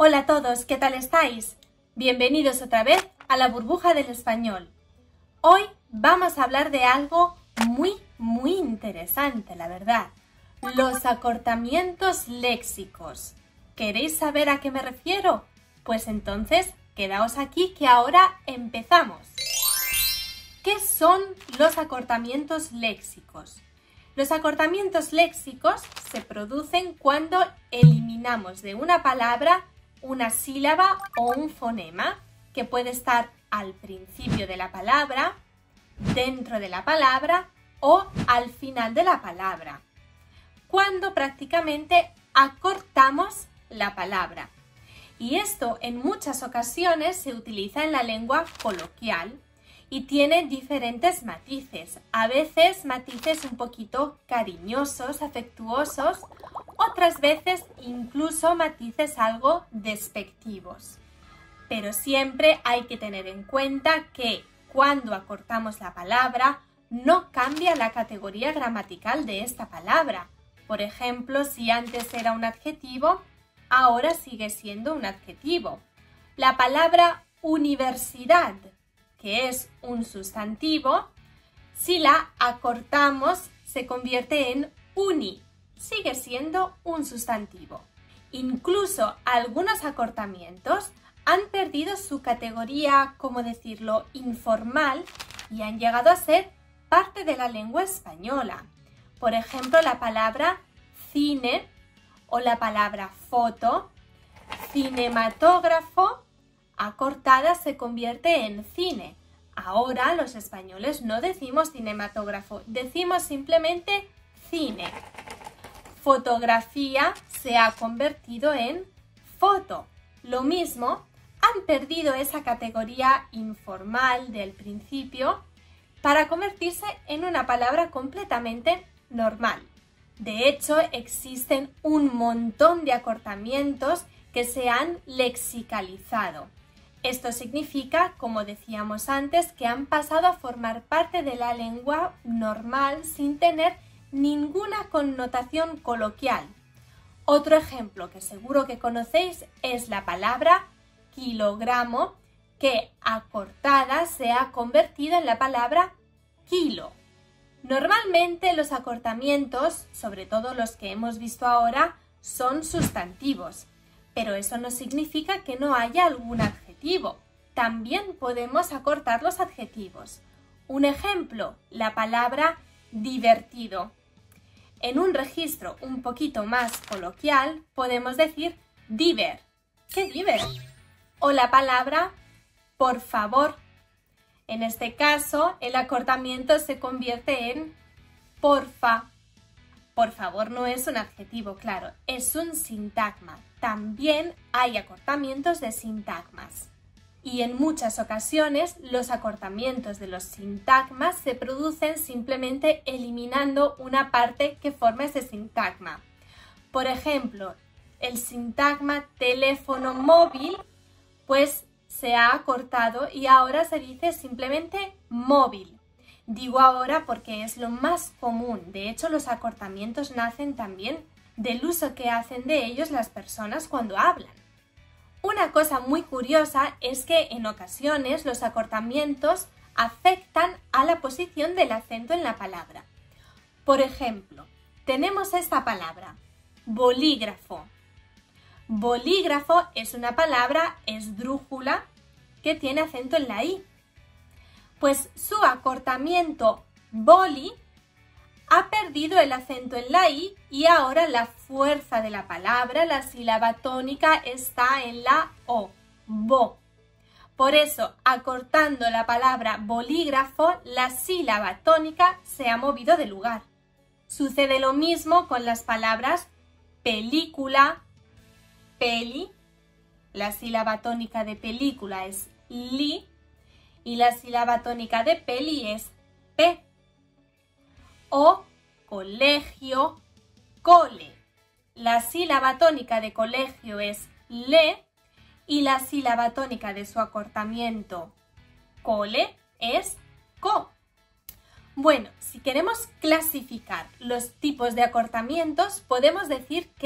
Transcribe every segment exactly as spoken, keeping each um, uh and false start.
Hola a todos, ¿qué tal estáis? Bienvenidos otra vez a la burbuja del español. Hoy vamos a hablar de algo muy, muy interesante, la verdad. Los acortamientos léxicos. ¿Queréis saber a qué me refiero? Pues entonces, quedaos aquí que ahora empezamos. ¿Qué son los acortamientos léxicos? Los acortamientos léxicos se producen cuando eliminamos de una palabra una sílaba o un fonema que puede estar al principio de la palabra, dentro de la palabra o al final de la palabra. Cuando prácticamente acortamos la palabra. Y esto en muchas ocasiones se utiliza en la lengua coloquial y tiene diferentes matices. A veces matices un poquito cariñosos, afectuosos, otras veces incluso matices algo despectivos. Pero siempre hay que tener en cuenta que cuando acortamos la palabra no cambia la categoría gramatical de esta palabra. Por ejemplo, si antes era un adjetivo, ahora sigue siendo un adjetivo. La palabra universidad, que es un sustantivo, si la acortamos se convierte en uni, sigue siendo un sustantivo. Incluso algunos acortamientos han perdido su categoría, como decirlo, informal y han llegado a ser parte de la lengua española. Por ejemplo, la palabra cine o la palabra foto, cinematógrafo, acortada se convierte en cine. Ahora los españoles no decimos cinematógrafo, decimos simplemente cine. Fotografía se ha convertido en foto. Lo mismo, han perdido esa categoría informal del principio para convertirse en una palabra completamente normal. De hecho, existen un montón de acortamientos que se han lexicalizado. Esto significa, como decíamos antes, que han pasado a formar parte de la lengua normal sin tener ninguna connotación coloquial. Otro ejemplo que seguro que conocéis es la palabra kilogramo, que acortada se ha convertido en la palabra kilo. Normalmente los acortamientos, sobre todo los que hemos visto ahora, son sustantivos, pero eso no significa que no haya algún adjetivo. También podemos acortar los adjetivos. Un ejemplo, la palabra divertido. En un registro un poquito más coloquial podemos decir diver. ¿Qué diver? O la palabra por favor. En este caso, el acortamiento se convierte en porfa. Por favor no es un adjetivo, claro, es un sintagma. También hay acortamientos de sintagmas. Y en muchas ocasiones los acortamientos de los sintagmas se producen simplemente eliminando una parte que forma ese sintagma. Por ejemplo, el sintagma teléfono móvil, pues se ha acortado y ahora se dice simplemente móvil. Digo ahora porque es lo más común. De hecho, los acortamientos nacen también del uso que hacen de ellos las personas cuando hablan. Una cosa muy curiosa es que en ocasiones los acortamientos afectan a la posición del acento en la palabra. Por ejemplo, tenemos esta palabra, bolígrafo. Bolígrafo es una palabra esdrújula que tiene acento en la i. Pues su acortamiento boli ha perdido el acento en la i y ahora la fuerza de la palabra, la sílaba tónica, está en la o, bo. Por eso, acortando la palabra bolígrafo, la sílaba tónica se ha movido de lugar. Sucede lo mismo con las palabras película, peli, la sílaba tónica de película es li y la sílaba tónica de peli es pe. O colegio, cole. La sílaba tónica de colegio es le y la sílaba tónica de su acortamiento cole es co. Bueno, si queremos clasificar los tipos de acortamientos, podemos decir que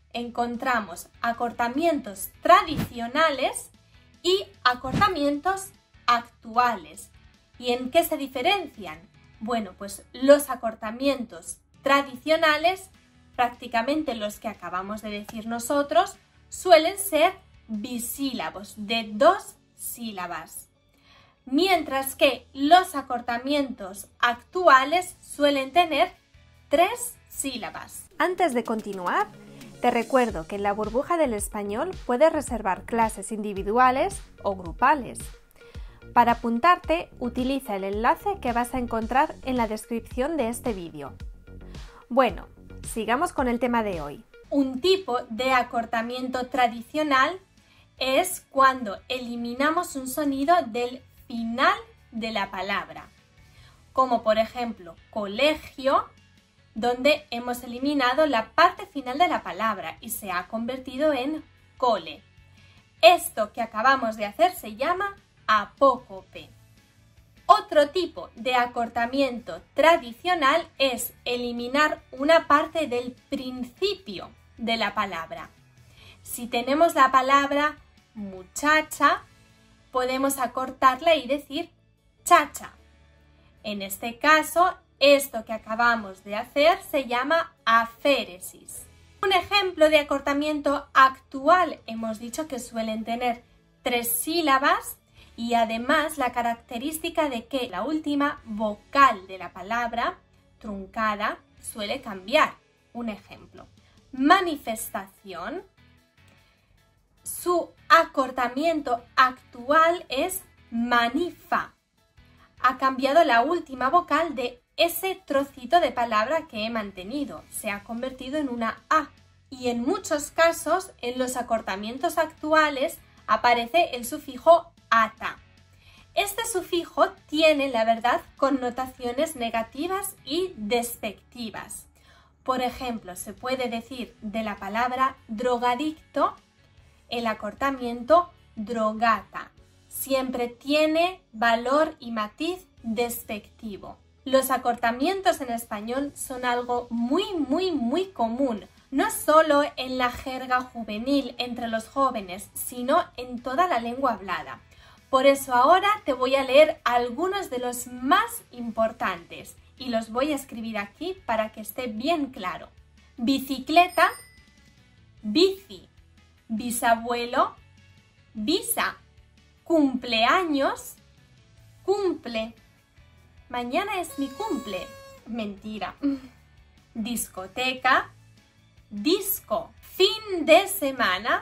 encontramos acortamientos tradicionales y acortamientos actuales. ¿Y en qué se diferencian? Bueno, pues los acortamientos tradicionales, prácticamente los que acabamos de decir nosotros, suelen ser bisílabos, de dos sílabas. Mientras que los acortamientos actuales suelen tener tres sílabas. Antes de continuar, te recuerdo que en la burbuja del español puedes reservar clases individuales o grupales. Para apuntarte, utiliza el enlace que vas a encontrar en la descripción de este vídeo. Bueno, sigamos con el tema de hoy. Un tipo de acortamiento tradicional es cuando eliminamos un sonido del final de la palabra, como por ejemplo colegio, donde hemos eliminado la parte final de la palabra y se ha convertido en cole. Esto que acabamos de hacer se llama apócope. Otro tipo de acortamiento tradicional es eliminar una parte del principio de la palabra. Si tenemos la palabra muchacha, podemos acortarla y decir chacha. En este caso, esto que acabamos de hacer se llama aféresis. Un ejemplo de acortamiento actual, hemos dicho que suelen tener tres sílabas y además la característica de que la última vocal de la palabra, truncada, suele cambiar. Un ejemplo, manifestación. Su acortamiento actual es manifa. Ha cambiado la última vocal de ese trocito de palabra que he mantenido. Se ha convertido en una A. Y en muchos casos, en los acortamientos actuales, aparece el sufijo ata. Este sufijo tiene, la verdad, connotaciones negativas y despectivas. Por ejemplo, se puede decir de la palabra drogadicto el acortamiento drogata. Siempre tiene valor y matiz despectivo. Los acortamientos en español son algo muy, muy, muy común, no solo en la jerga juvenil entre los jóvenes, sino en toda la lengua hablada. Por eso ahora te voy a leer algunos de los más importantes y los voy a escribir aquí para que esté bien claro. Bicicleta, bici, bisabuelo, visa, cumpleaños, cumple. Mañana es mi cumple. Mentira. Discoteca, disco. Fin de semana,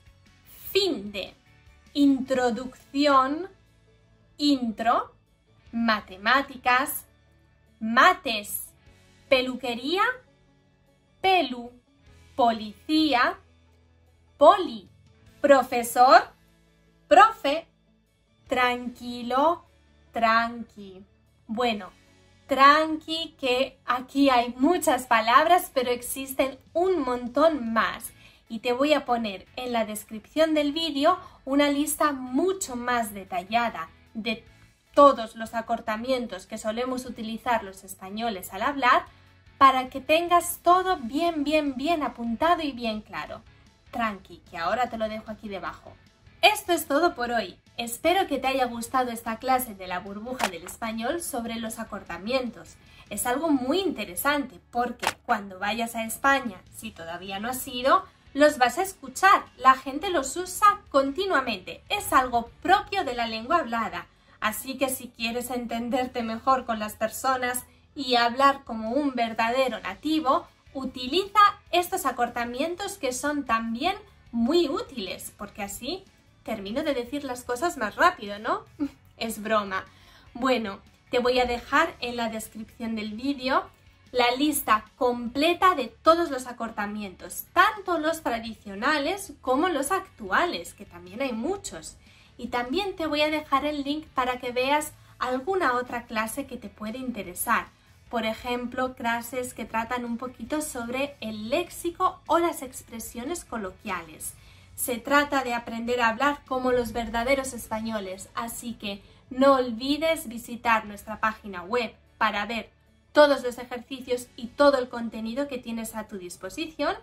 fin de. Introducción, intro. Matemáticas, mates. Peluquería, pelu. Policía, poli. Profesor, profe. Tranquilo, tranqui. Bueno, tranqui, que aquí hay muchas palabras, pero existen un montón más. Y te voy a poner en la descripción del vídeo una lista mucho más detallada de todos los acortamientos que solemos utilizar los españoles al hablar para que tengas todo bien, bien, bien apuntado y bien claro. Tranqui, que ahora te lo dejo aquí debajo. Esto es todo por hoy. Espero que te haya gustado esta clase de la burbuja del español sobre los acortamientos. Es algo muy interesante porque cuando vayas a España, si todavía no has ido, los vas a escuchar. La gente los usa continuamente. Es algo propio de la lengua hablada. Así que si quieres entenderte mejor con las personas y hablar como un verdadero nativo, utiliza estos acortamientos que son también muy útiles, porque así termino de decir las cosas más rápido, ¿no? Es broma. Bueno, te voy a dejar en la descripción del vídeo la lista completa de todos los acortamientos, tanto los tradicionales como los actuales, que también hay muchos. Y también te voy a dejar el link para que veas alguna otra clase que te puede interesar. Por ejemplo, clases que tratan un poquito sobre el léxico o las expresiones coloquiales. Se trata de aprender a hablar como los verdaderos españoles, así que no olvides visitar nuestra página web para ver todos los ejercicios y todo el contenido que tienes a tu disposición.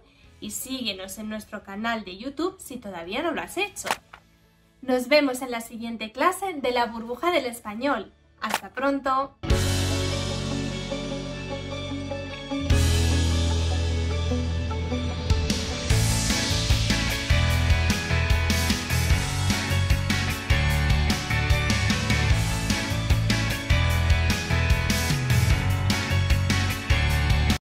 y síguenos en nuestro canal de YouTube si todavía no lo has hecho. Nos vemos en la siguiente clase de la burbuja del español. ¡Hasta pronto!